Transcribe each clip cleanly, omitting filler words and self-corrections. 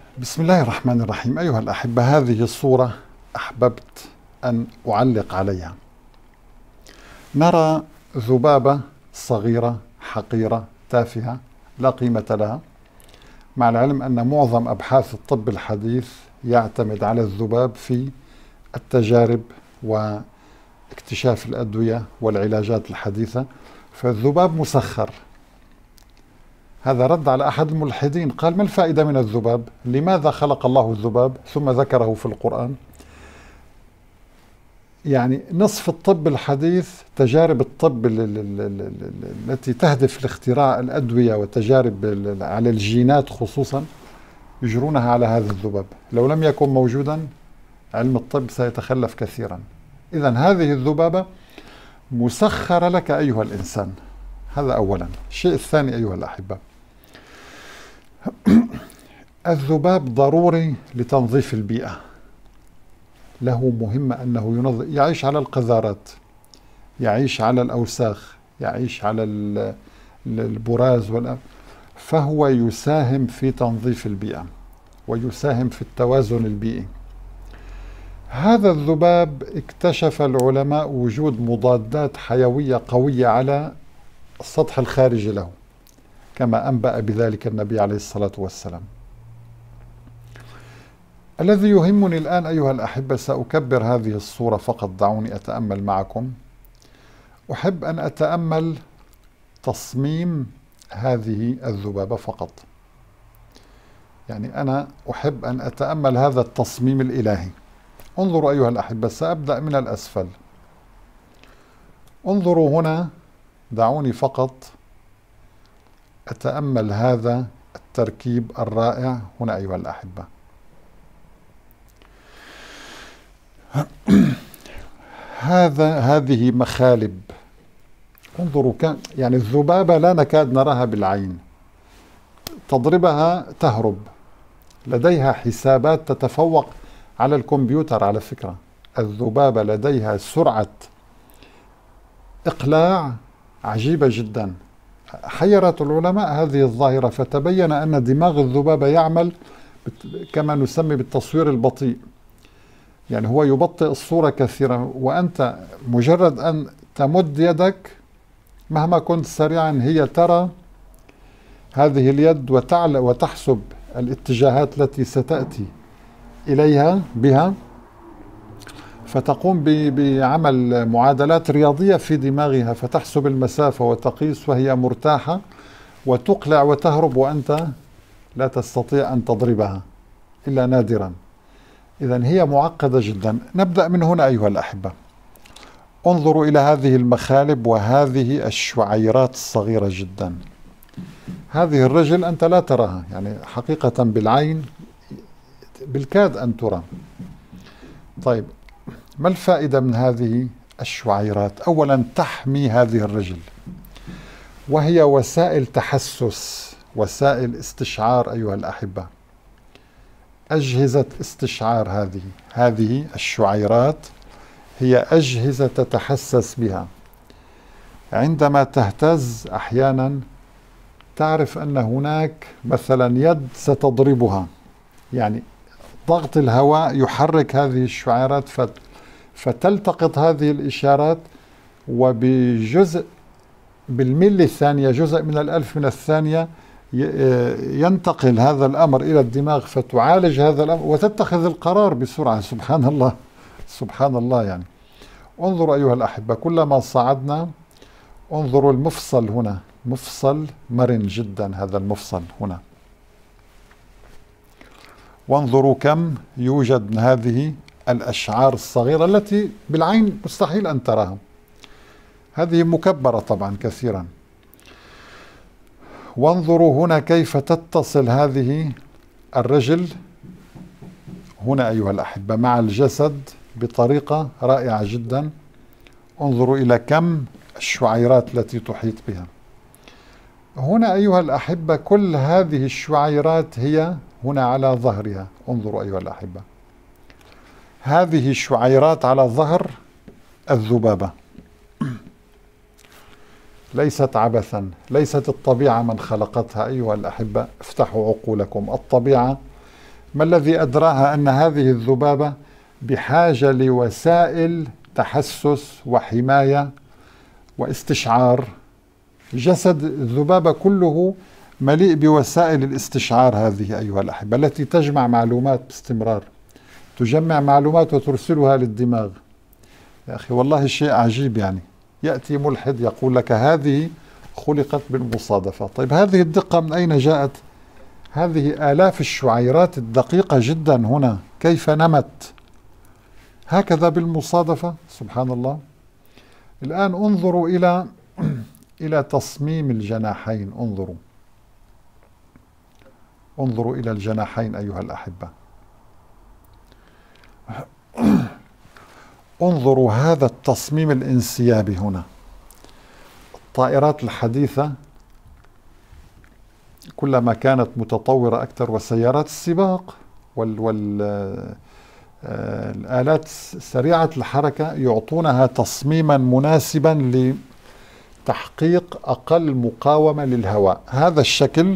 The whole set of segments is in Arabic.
بسم الله الرحمن الرحيم. أيها الأحبة، هذه الصورة أحببت أن أعلق عليها. نرى ذبابة صغيرة حقيرة تافهة لا قيمة لها، مع العلم أن معظم أبحاث الطب الحديث يعتمد على الذباب في التجارب واكتشاف الأدوية والعلاجات الحديثة، فالذباب مسخر. هذا رد على أحد الملحدين قال: ما الفائدة من الذباب؟ لماذا خلق الله الذباب ثم ذكره في القرآن؟ يعني نصف الطب الحديث، تجارب الطب التي تهدف لاختراع الأدوية وتجارب على الجينات خصوصا، يجرونها على هذا الذباب. لو لم يكن موجودا علم الطب سيتخلف كثيرا. إذن هذه الذبابة مسخرة لك أيها الإنسان. هذا أولا. الشيء الثاني أيها الأحبة، الذباب ضروري لتنظيف البيئة، له مهمة أنه ينظف، يعيش على القذارات، يعيش على الأوساخ، يعيش على البراز فهو يساهم في تنظيف البيئة ويساهم في التوازن البيئي. هذا الذباب اكتشف العلماء وجود مضادات حيوية قوية على السطح الخارجي له، كما أنبأ بذلك النبي عليه الصلاة والسلام. الذي يهمني الآن أيها الأحبة، سأكبر هذه الصورة فقط، دعوني أتأمل معكم. أحب أن أتأمل تصميم هذه الذبابة فقط. يعني أنا أحب أن أتأمل هذا التصميم الإلهي. انظروا أيها الأحبة، سأبدأ من الأسفل. انظروا هنا، دعوني فقط أتأمل هذا التركيب الرائع هنا أيها الأحبة. هذه مخالب. انظروا، يعني الذبابة لا نكاد نراها بالعين، تضربها تهرب، لديها حسابات تتفوق على الكمبيوتر. على فكرة، الذبابة لديها سرعة إقلاع عجيبة جدا. حيرت العلماء هذه الظاهرة، فتبين أن دماغ الذبابة يعمل كما نسمي بالتصوير البطيء. يعني هو يبطئ الصورة كثيرا، وأنت مجرد أن تمد يدك مهما كنت سريعا هي ترى هذه اليد وتحسب الاتجاهات التي ستأتي إليها بها، فتقوم بعمل معادلات رياضية في دماغها، فتحسب المسافة وتقيس وهي مرتاحة، وتقلع وتهرب وأنت لا تستطيع أن تضربها إلا نادرا. إذن هي معقدة جدا. نبدأ من هنا أيها الأحبة. انظروا إلى هذه المخالب وهذه الشعيرات الصغيرة جدا. هذه الرجل أنت لا تراها، يعني حقيقة بالعين بالكاد أن ترى. طيب، ما الفائدة من هذه الشعيرات؟ أولا، تحمي هذه الرجل، وهي وسائل تحسس، وسائل استشعار أيها الأحبة، أجهزة استشعار. هذه الشعيرات هي أجهزة تتحسس بها. عندما تهتز أحيانا تعرف أن هناك مثلا يد ستضربها، يعني ضغط الهواء يحرك هذه الشعيرات، فتلتقط هذه الإشارات، وبجزء بالملي الثانية، جزء من الألف من الثانية، ينتقل هذا الأمر إلى الدماغ، فتعالج هذا الأمر وتتخذ القرار بسرعة. سبحان الله، سبحان الله. يعني انظروا أيها الأحبة، كلما صعدنا انظروا المفصل هنا، مفصل مرن جدا هذا المفصل هنا، وانظروا كم يوجد من هذه الأشعار الصغيرة التي بالعين مستحيل أن تراها. هذه مكبرة طبعا كثيرا. وانظروا هنا كيف تتصل هذه الرجل هنا أيها الأحبة مع الجسد بطريقة رائعة جدا. انظروا إلى كم الشعيرات التي تحيط بها. هنا أيها الأحبة كل هذه الشعيرات هي هنا على ظهرها. انظروا أيها الأحبة، هذه الشعيرات على ظهر الذبابة، ليست عبثا، ليست الطبيعة من خلقتها أيها الأحبة. افتحوا عقولكم. الطبيعة ما الذي أدراها أن هذه الذبابة بحاجة لوسائل تحسس وحماية واستشعار؟ جسد الذبابة كله مليء بوسائل الاستشعار هذه أيها الأحبة، التي تجمع معلومات باستمرار، تجمع معلومات وترسلها للدماغ. يا أخي والله شيء عجيب. يعني يأتي ملحد يقول لك هذه خلقت بالمصادفة. طيب هذه الدقة من أين جاءت؟ هذه آلاف الشعيرات الدقيقة جدا هنا كيف نمت هكذا بالمصادفة؟ سبحان الله. الآن انظروا إلى تصميم الجناحين. انظروا إلى الجناحين أيها الأحبة. انظروا هذا التصميم الانسيابي هنا. الطائرات الحديثة كلما كانت متطورة أكثر، وسيارات السباق الآلات سريعة الحركة يعطونها تصميما مناسبا لتحقيق أقل مقاومة للهواء. هذا الشكل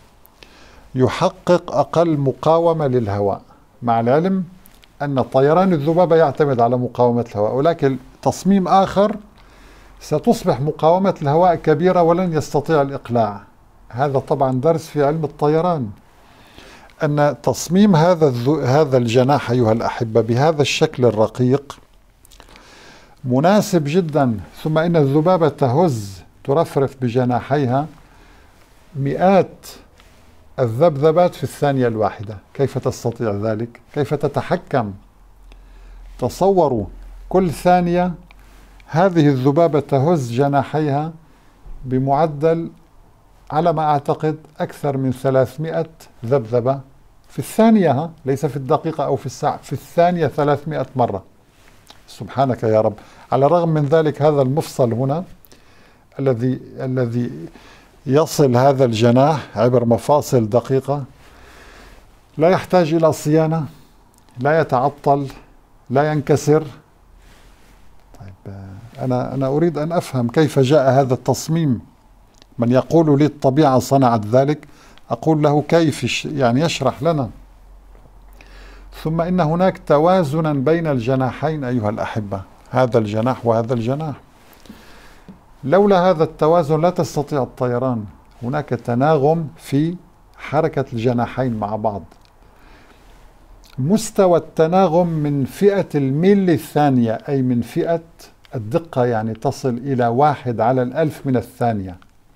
يحقق أقل مقاومة للهواء، مع العلم أن طيران الذبابة يعتمد على مقاومة الهواء، ولكن تصميم آخر ستصبح مقاومة الهواء كبيرة ولن يستطيع الإقلاع. هذا طبعا درس في علم الطيران، أن تصميم هذا الجناح أيها الأحبة بهذا الشكل الرقيق مناسب جدا. ثم إن الذبابة تهز ترفرف بجناحيها مئات الذبذبات في الثانية الواحدة. كيف تستطيع ذلك؟ كيف تتحكم؟ تصوروا كل ثانية هذه الذبابة تهز جناحيها بمعدل على ما أعتقد أكثر من 300 ذبذبة في الثانية، ليس في الدقيقة أو في الساعة، في الثانية 300 مرة. سبحانك يا رب. على الرغم من ذلك هذا المفصل هنا الذي يصل هذا الجناح عبر مفاصل دقيقة لا يحتاج إلى صيانة، لا يتعطل، لا ينكسر. طيب أنا أريد أن أفهم كيف جاء هذا التصميم. من يقول لي الطبيعة صنعت ذلك، أقول له كيف، يعني يشرح لنا. ثم إن هناك توازنا بين الجناحين أيها الأحبة، هذا الجناح وهذا الجناح. لولا هذا التوازن لا تستطيع الطيران. هناك تناغم في حركة الجناحين مع بعض. مستوى التناغم من فئة الميلي الثانية، أي من فئة الدقة، يعني تصل إلى 1/1000 من الثانية.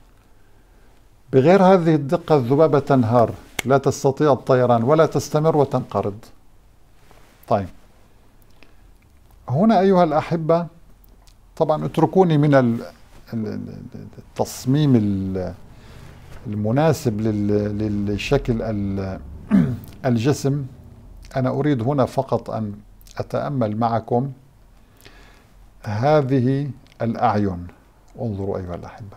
بغير هذه الدقة الذبابة تنهار، لا تستطيع الطيران ولا تستمر وتنقرض. طيب هنا أيها الأحبة، طبعا اتركوني من التصميم المناسب للشكل الجسم. أنا أريد هنا فقط أن أتأمل معكم هذه الأعين. انظروا أيها الأحبة،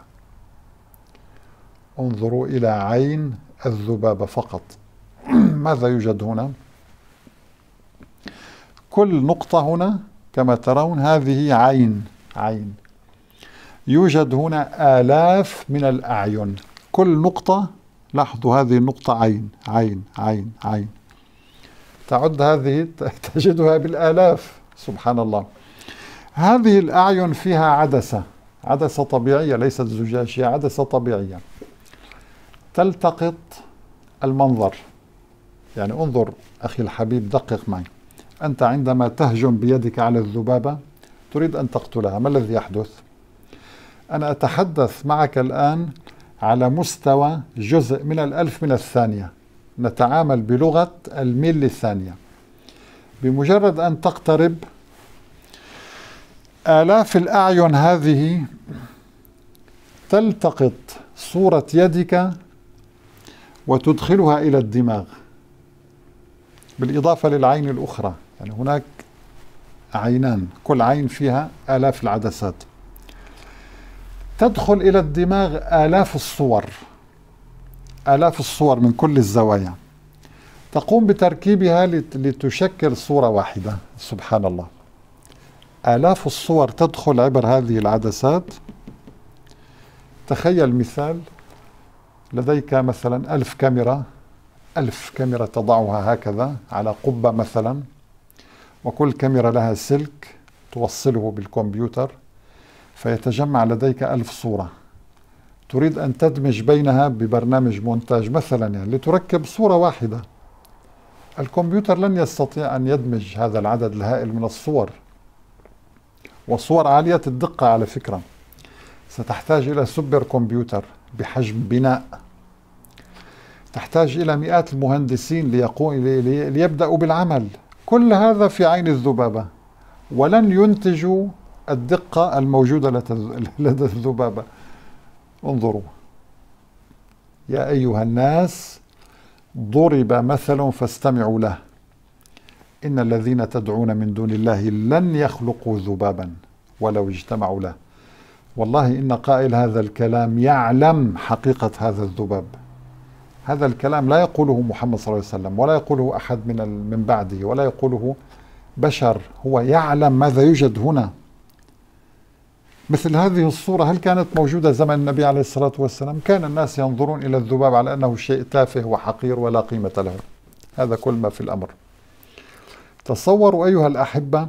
انظروا إلى عين الذبابة فقط. ماذا يوجد هنا؟ كل نقطة هنا كما ترون هذه عين. يوجد هنا آلاف من الأعين. كل نقطة، لاحظوا هذه النقطة عين. تعد هذه تجدها بالآلاف. سبحان الله. هذه الأعين فيها عدسة طبيعية، ليست زجاجية، عدسة طبيعية تلتقط المنظر. يعني انظر أخي الحبيب، دقق معي. أنت عندما تهجم بيدك على الذبابة تريد أن تقتلها، ما الذي يحدث؟ أنا أتحدث معك الآن على مستوى جزء من 1000 من الثانية، نتعامل بلغة الميلي الثانية. بمجرد أن تقترب، آلاف الأعين هذه تلتقط صورة يدك وتدخلها إلى الدماغ، بالإضافة للعين الأخرى. يعني هناك عينان، كل عين فيها آلاف العدسات. تدخل إلى الدماغ آلاف الصور من كل الزوايا، تقوم بتركيبها لتشكل صورة واحدة. سبحان الله. آلاف الصور تدخل عبر هذه العدسات. تخيل مثال، لديك مثلا 1000 كاميرا 1000 كاميرا تضعها هكذا على قبة مثلا، وكل كاميرا لها سلك توصله بالكمبيوتر، فيتجمع لديك 1000 صورة. تريد أن تدمج بينها ببرنامج مونتاج مثلا، يعني لتركب صورة واحدة. الكمبيوتر لن يستطيع أن يدمج هذا العدد الهائل من الصور، وصور عالية الدقة على فكرة. ستحتاج إلى سوبر كمبيوتر بحجم بناء، تحتاج إلى مئات المهندسين ليبدأوا بالعمل. كل هذا في عين الذبابة، ولن ينتجوا الدقة الموجودة لدى الذبابة. انظروا يا أيها الناس، ضرب مثل فاستمعوا له، إن الذين تدعون من دون الله لن يخلقوا ذبابا ولو اجتمعوا له. والله إن قائل هذا الكلام يعلم حقيقة هذا الذباب. هذا الكلام لا يقوله محمد صلى الله عليه وسلم، ولا يقوله أحد من بعده، ولا يقوله بشر. هو يعلم ماذا يوجد هنا. مثل هذه الصورة هل كانت موجودة زمن النبي عليه الصلاة والسلام؟ كان الناس ينظرون إلى الذباب على أنه شيء تافه وحقير ولا قيمة له. هذا كل ما في الأمر. تصوروا أيها الأحبة،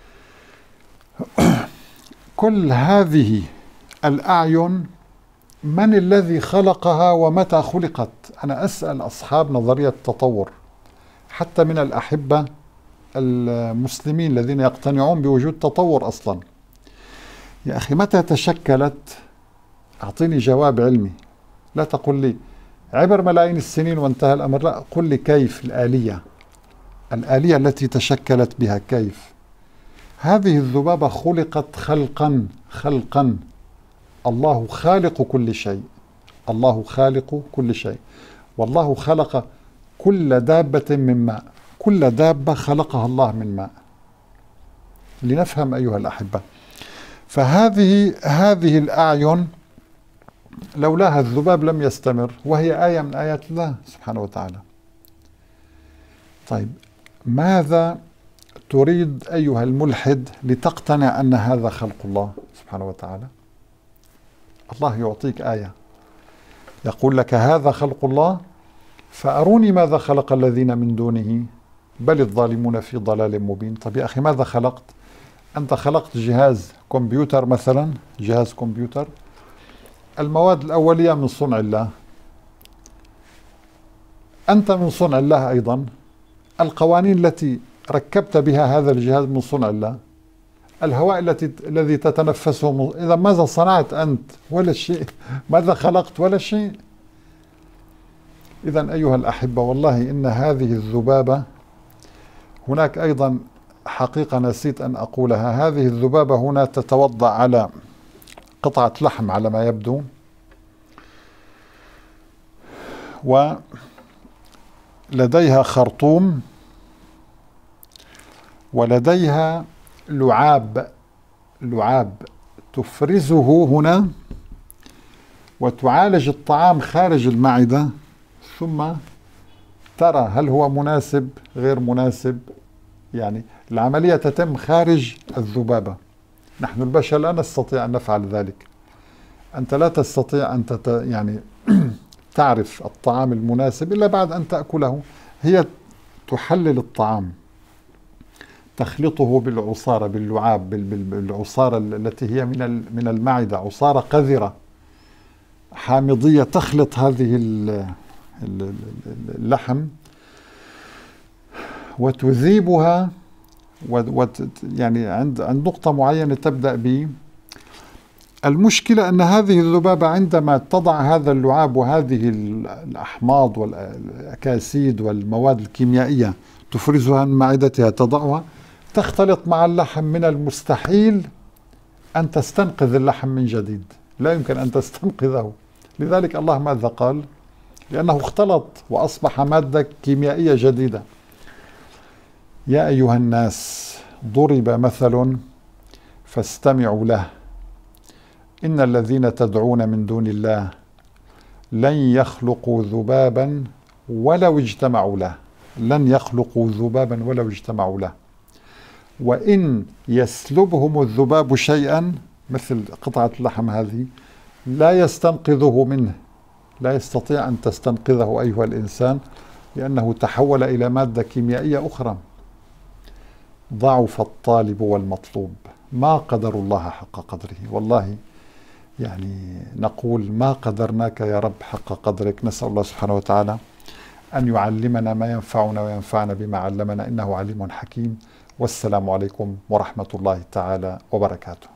كل هذه الأعين من الذي خلقها ومتى خلقت؟ أنا أسأل أصحاب نظرية التطور حتى من الأحبة المسلمين الذين يقتنعون بوجود تطور أصلا. يا أخي متى تشكلت؟ أعطيني جواب علمي. لا تقل لي عبر ملايين السنين وانتهى الأمر، لا، قل لي كيف الآلية التي تشكلت بها كيف؟ هذه الذبابة خلقت خلقا. الله خالق كل شيء، الله خالق كل شيء. والله خلق كل دابة من ماء، كل دابة خلقها الله من ماء. لنفهم أيها الأحبة. فهذه الأعين لولاها الذباب لم يستمر، وهي آية من آيات الله سبحانه وتعالى. طيب ماذا تريد أيها الملحد لتقتنع أن هذا خلق الله سبحانه وتعالى؟ الله يعطيك آية يقول لك هذا خلق الله، فأروني ماذا خلق الذين من دونه بل الظالمون في ضلال مبين. طيب يا أخي ماذا خلقت؟ أنت خلقت جهاز كمبيوتر مثلا، جهاز كمبيوتر، المواد الأولية من صنع الله، أنت من صنع الله أيضا، القوانين التي ركبت بها هذا الجهاز من صنع الله، الهواء الذي تتنفسه إذا ماذا صنعت أنت؟ ولا شيء. ماذا خلقت؟ ولا شيء. إذا أيها الأحبة، والله إن هذه الذبابة، هناك أيضا حقيقة نسيت أن أقولها. هذه الذبابة هنا تتوضأ على قطعة لحم على ما يبدو، ولديها خرطوم، ولديها لعاب تفرزه هنا، وتعالج الطعام خارج المعدة، ثم ترى هل هو مناسب غير مناسب. يعني العملية تتم خارج الذبابة. نحن البشر لا نستطيع أن نفعل ذلك. أنت لا تستطيع أن يعني تعرف الطعام المناسب إلا بعد أن تأكله. هي تحلل الطعام، تخلطه بالعصارة، باللعاب، بالعصارة التي هي من المعدة، عصارة قذرة حامضية، تخلط هذه اللحم وتذيبها، يعني عند نقطة معينة تبدأ به. المشكلة أن هذه الذبابة عندما تضع هذا اللعاب وهذه الأحماض والأكاسيد والمواد الكيميائية تفرزها من معدتها، تضعها تختلط مع اللحم. من المستحيل أن تستنقذ اللحم من جديد، لا يمكن أن تستنقذه. لذلك الله ماذا قال؟ لأنه اختلط وأصبح مادة كيميائية جديدة. يا أيها الناس، ضرب مثل فاستمعوا له، إن الذين تدعون من دون الله لن يخلقوا ذبابا ولو اجتمعوا له. لن يخلقوا ذبابا ولو اجتمعوا له. وإن يسلبهم الذباب شيئا، مثل قطعة اللحم هذه، لا يستنقذه منه. لا يستطيع أن تستنقذه أيها الإنسان. لأنه تحول إلى مادة كيميائية أخرى. ضعف الطالب والمطلوب، ما قدر الله حق قدره. والله يعني نقول ما قدرناك يا رب حق قدرك. نسأل الله سبحانه وتعالى أن يعلمنا ما ينفعنا وينفعنا بما علمنا، إنه عليم حكيم. والسلام عليكم ورحمة الله تعالى وبركاته.